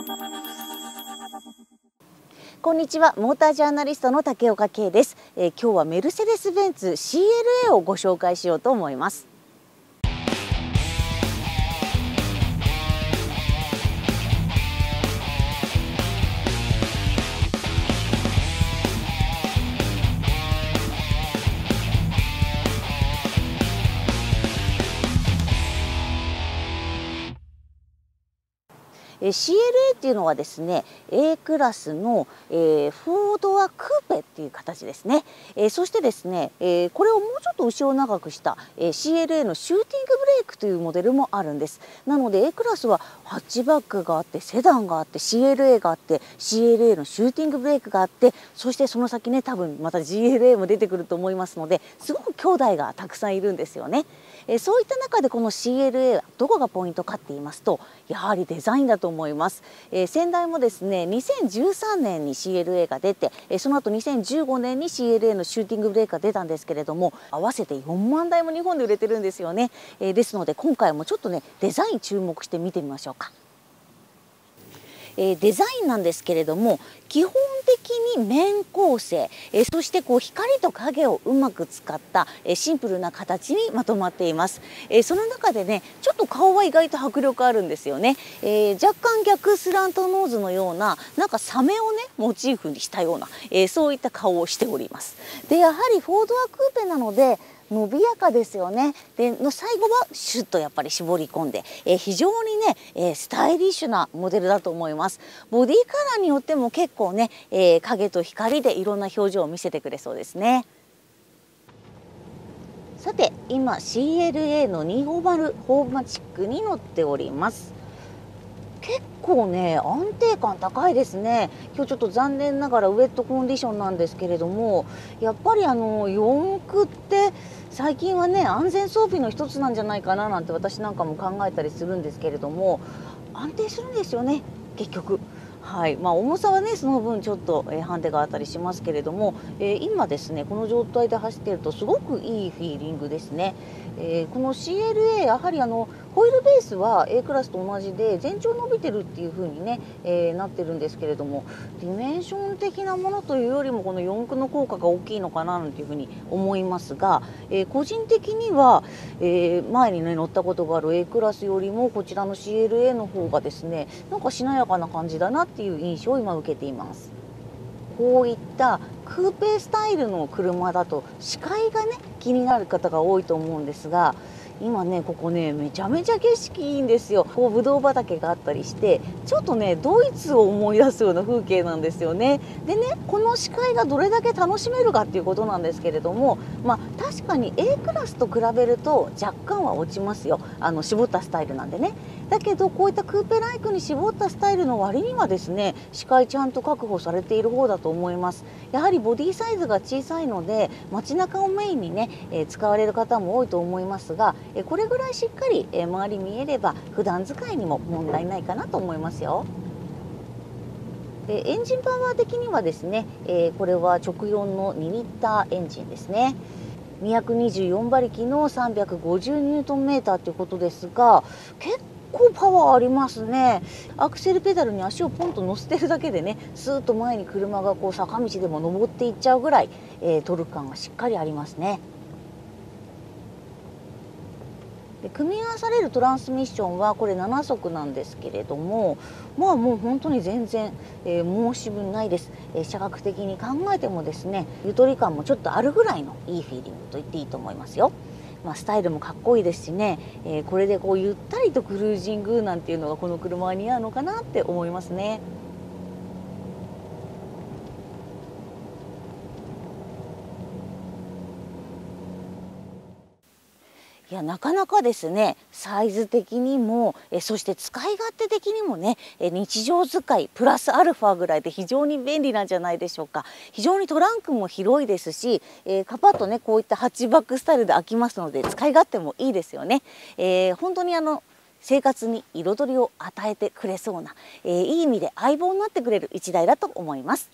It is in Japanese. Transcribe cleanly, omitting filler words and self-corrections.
こんにちは、モータージャーナリストの竹岡圭です。今日はメルセデス・ベンツ CLA をご紹介しようと思います。CLA っていうのはですね A クラスの、4ドアクーペっていう形ですね。そしてですね、これをもうちょっと後ろを長くした、CLA のシューティングブレークというモデルもあるんです。なので A クラスはハッチバックがあって、セダンがあって、 CLA があって、 CLA のシューティングブレークがあって、そしてその先ね、多分また GLA も出てくると思いますので、すごく兄弟がたくさんいるんですよね。そういった中でこの CLA はどこがポイントかって言いますと、やはりデザインだと思います。先代もですね2013年に CLA が出て、その後2015年に CLA のシューティングブレーキが出たんですけれども、合わせて4万台も日本で売れてるんですよね。ですので今回もちょっとねデザイン注目して見てみましょうか。デザインなんですけれども、基本的に面構成、そして光と影をうまく使ったシンプルな形にまとまっています。その中でね、ちょっと顔は意外と迫力あるんですよね。若干逆スラントノーズのような、なんかサメをねモチーフにしたような、そういった顔をしております。でやはり4ドアクーペなので伸びやかですよね。で最後はシュッとやっぱり絞り込んで、非常にね、スタイリッシュなモデルだと思います。ボディカラーによっても結構ね、影と光でいろんな表情を見せてくれそうですね。さて今 CLA の250フォーマチックに乗っております。結構ね安定感高いですね。今日ちょっと残念ながらウェットコンディションなんですけれども、やっぱり四駆って最近はね安全装備の一つなんじゃないかななんて私なんかも考えたりするんですけれども、安定するんですよね結局。はい、重さはねその分ちょっと、ハンデがあったりしますけれども、今ですねこの状態で走っているとすごくいいフィーリングですね。この CLA やはりホイールベースは A クラスと同じで全長伸びてるっていう風にね、なってるんですけれども、ディメンション的なものというよりもこの四駆の効果が大きいのかななんていう風に思いますが、個人的には、前にね乗ったことがある A クラスよりもこちらの CLA の方がですねなんかしなやかな感じだなっていう印象を今受けています。こういったクーペスタイルの車だと視界がね気になる方が多いと思うんですが、今ねここねめちゃめちゃ景色いいんですよ。ぶどう畑があったりしてちょっとねドイツを思い出すような風景なんですよね。でねこの視界がどれだけ楽しめるかっていうことなんですけれども、確かに A クラスと比べると若干は落ちますよ。絞ったスタイルなんでね。だけどこういったクーペライクに絞ったスタイルの割にはですね視界ちゃんと確保されている方だと思います。やはりボディサイズが小さいので街中をメインにね、使われる方も多いと思いますが、これぐらいしっかり、周り見えれば普段使いにも問題ないかなと思いますよ。でエンジンパワー的にはですね、これは直4の2リッターエンジンですね。224馬力の350ニュートンメーターということですが、結構パワーありますね。アクセルペダルに足をポンと乗せてるだけでねスーッと前に車が坂道でも登っていっちゃうぐらい、トルク感がしっかりありますね。で組み合わされるトランスミッションはこれ7速なんですけれども、もう本当に全然、申し分ないです。車格的に考えてもですねゆとり感もちょっとあるぐらいのいいフィーリングと言っていいと思いますよ。スタイルもかっこいいですしね、これでゆったりとクルージングなんていうのがこの車は似合うのかなって思いますね。いやなかなかですねサイズ的にもそして使い勝手的にもね日常使いプラスアルファぐらいで非常に便利なんじゃないでしょうか。非常にトランクも広いですし、カパッとねこういったハッチバックスタイルで開きますので使い勝手もいいですよね。本当に生活に彩りを与えてくれそうな、いい意味で相棒になってくれる一台だと思います。